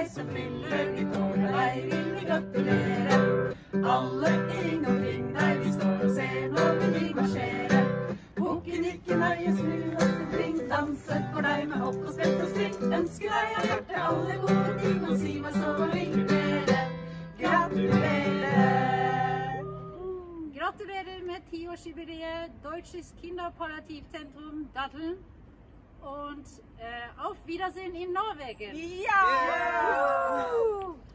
deg som fyller ditt år, og deg vil vi gratulere. Alle ing omkring deg, vi står og ser når vi vil marsjere. Bukken ikke nøye, snu oss omkring, danser for deg med hopp og sprett og spring. Ønsker deg av hjertet alle gode ting, og si meg så hva vil dere. Gratulerer! Gratulerer med 10-årsjubiläet Deutsches Kinderpalliativzentrum Datteln und auf Wiedersehen in Norwegen. Ja!